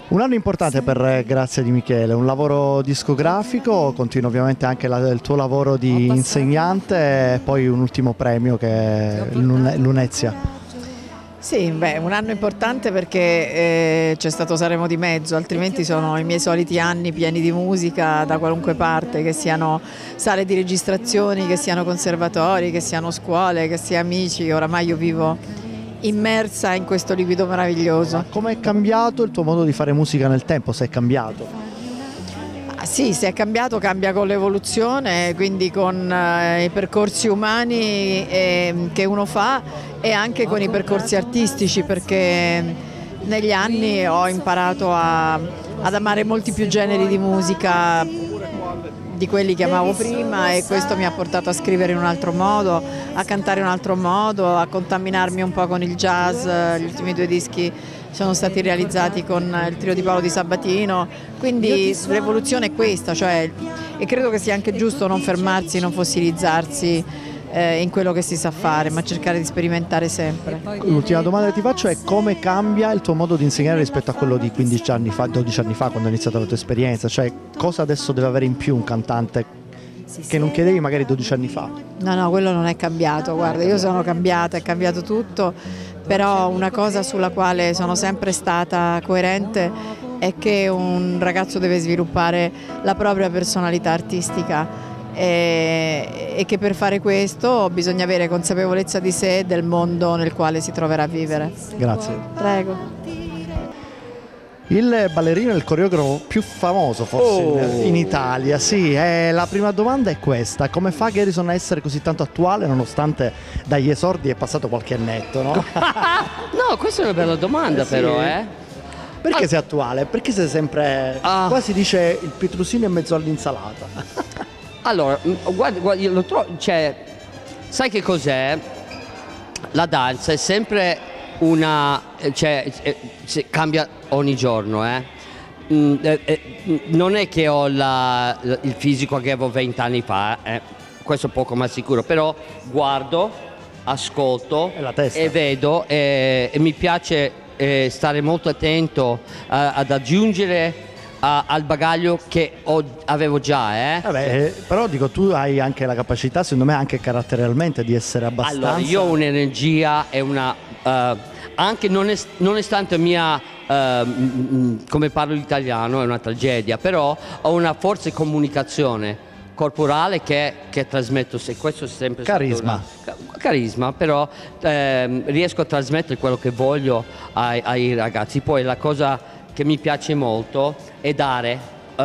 Un anno importante per Grazia di Michele, un lavoro discografico, continua ovviamente anche il tuo lavoro di insegnante e poi un ultimo premio che è l'Unezia. Sì, beh, un anno importante perché c'è stato Sanremo di mezzo, altrimenti sono i miei soliti anni pieni di musica da qualunque parte, che siano sale di registrazioni, che siano conservatori, che siano scuole, che sia amici. Oramai io vivo immersa in questo liquido meraviglioso. Come è cambiato il tuo modo di fare musica nel tempo, se è cambiato? Sì, se è cambiato cambia con l'evoluzione, quindi con i percorsi umani che uno fa e anche con i percorsi artistici, perché negli anni ho imparato ad amare molti più generi di musica di quelli che amavo prima, e questo mi ha portato a scrivere in un altro modo, a cantare in un altro modo, a contaminarmi un po' con il jazz. Gli ultimi 2 dischi sono stati realizzati con il trio di Paolo Di Sabatino, quindi l'evoluzione è questa, cioè, e credo che sia anche giusto non fermarsi, non fossilizzarsi in quello che si sa fare, ma cercare di sperimentare sempre. L'ultima domanda che ti faccio è: come cambia il tuo modo di insegnare rispetto a quello di 15 anni fa, 12 anni fa, quando è iniziata la tua esperienza? Cioè, cosa adesso deve avere in più un cantante che non chiedevi magari 12 anni fa? No, quello non è cambiato, guarda, io sono cambiata, è cambiato tutto, però una cosa sulla quale sono sempre stata coerente è che un ragazzo deve sviluppare la propria personalità artistica e che per fare questo bisogna avere consapevolezza di sé e del mondo nel quale si troverà a vivere. Grazie. Prego. Il ballerino e il coreografo più famoso forse in Italia, sì. La prima domanda è questa: come fa Garrison a essere così tanto attuale nonostante dagli esordi è passato qualche annetto, no? No, questa è una bella domanda però, Perché sei attuale? Perché sei sempre, qua si dice, il pietrusino in mezzo all'insalata? Allora, guarda, io lo trovo, cioè, sai che cos'è? La danza è sempre una, cioè, cambia ogni giorno, non è che ho il fisico che avevo 20 anni fa, questo è poco ma sicuro, però guardo, ascolto e vedo e mi piace stare molto attento ad aggiungere al bagaglio che avevo già. Vabbè, però dico, tu hai anche la capacità, secondo me anche caratterialmente, di essere abbastanza... Allora, io ho un'energia e una... anche nonostante mia... come parlo l'italiano è una tragedia, però ho una forza di comunicazione corporale che trasmetto, se questo è sempre carisma. Carisma, però riesco a trasmettere quello che voglio ai ragazzi. Poi la cosa che mi piace molto è dare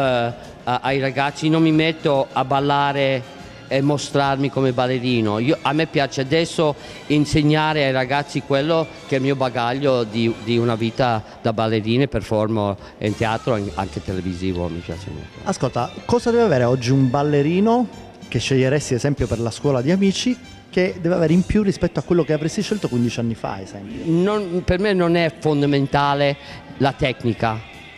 ai ragazzi, non mi metto a ballare e mostrarmi come ballerino. A me piace adesso insegnare ai ragazzi quello che è il mio bagaglio di una vita da ballerina, performo in teatro, anche televisivo, mi piace molto. Ascolta, cosa deve avere oggi un ballerino che sceglieresti, ad esempio, per la scuola di amici, che deve avere in più rispetto a quello che avresti scelto 15 anni fa, ad esempio? Per me non è fondamentale la tecnica.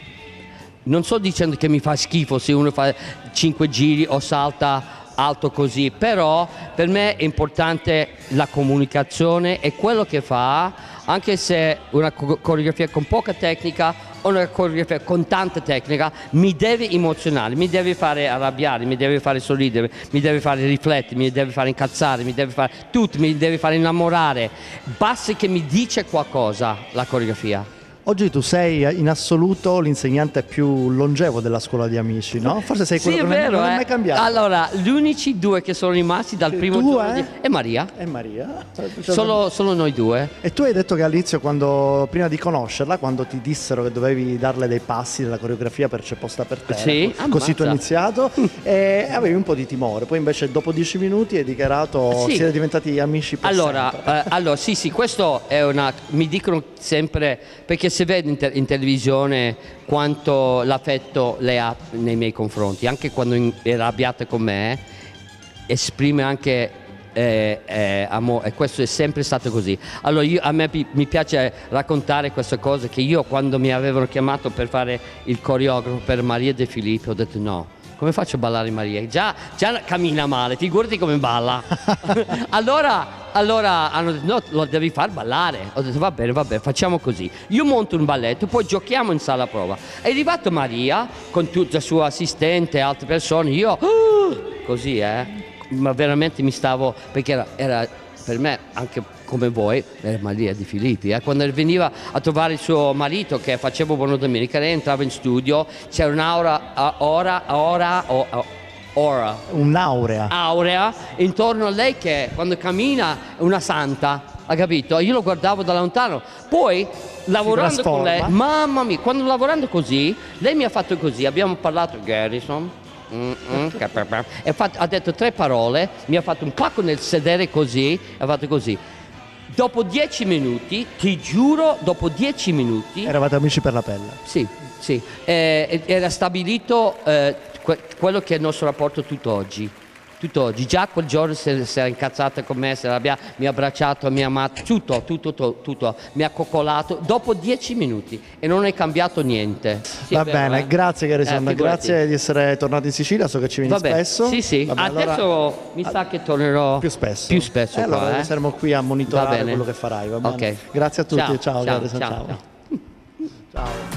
Non sto dicendo che mi fa schifo se uno fa 5 giri o salta alto così, però per me è importante la comunicazione e quello che fa, anche se una coreografia con poca tecnica o una coreografia con tanta tecnica, mi deve emozionare, mi deve fare arrabbiare, mi deve fare sorridere, mi deve fare riflettere, mi deve fare incazzare, mi deve fare tutto, mi deve fare innamorare. Basta che mi dice qualcosa la coreografia. Oggi tu sei in assoluto l'insegnante più longevo della scuola di amici, no? Forse sei quello sì, che vero, non è mai cambiato. Allora, gli unici 2 che sono rimasti dal primo giorno è Maria. E Maria. Solo noi 2. E tu hai detto che all'inizio, prima di conoscerla, quando ti dissero che dovevi darle dei passi della coreografia per C'è posta per te, sì, così tu hai iniziato, e avevi un po' di timore, poi invece dopo 10 minuti hai dichiarato siete diventati amici per sempre. Allora, sì, questo è mi dicono sempre, perché si vede in televisione quanto l'affetto lei ha nei miei confronti, anche quando è arrabbiata con me, esprime anche amore, e questo è sempre stato così. Allora a me mi piace raccontare questa cosa, che io quando mi avevano chiamato per fare il coreografo per Maria De Filippi ho detto no, come faccio a ballare Maria? Già cammina male, figurati come balla. allora hanno detto no, lo devi far ballare. Ho detto va bene, facciamo così. Io monto un balletto, poi giochiamo in sala prova. È arrivata Maria con tutta la sua assistente e altre persone, io così ma veramente mi stavo, perché era per me anche come voi, era Maria Di Filippi, quando veniva a trovare il suo marito che faceva Buona Domenica, lei entrava in studio, c'era un'aurea aurea intorno a lei che quando cammina è una santa, ha capito? Io lo guardavo da lontano, poi lavorando con lei, mamma mia, quando lavorando così, lei mi ha fatto così, abbiamo parlato Garrison, e ha detto 3 parole, mi ha fatto un pacco nel sedere così, ha fatto così. Dopo 10 minuti, ti giuro, dopo 10 minuti... Eravate amici per la pelle. Sì, era stabilito quello che è il nostro rapporto tutt'oggi. Già quel giorno si era incazzata con me, mi ha abbracciato, mi ha amato, tutto, mi ha coccolato dopo 10 minuti e non è cambiato niente. Sì, va bene, grazie Garrison, grazie di essere tornato in Sicilia, so che ci vieni spesso. Sì, vabbè, adesso mi sa che tornerò più spesso qua, allora saremo qui a monitorare quello che farai, va bene? Okay. Grazie a tutti, ciao Garrison, ciao. Ciao.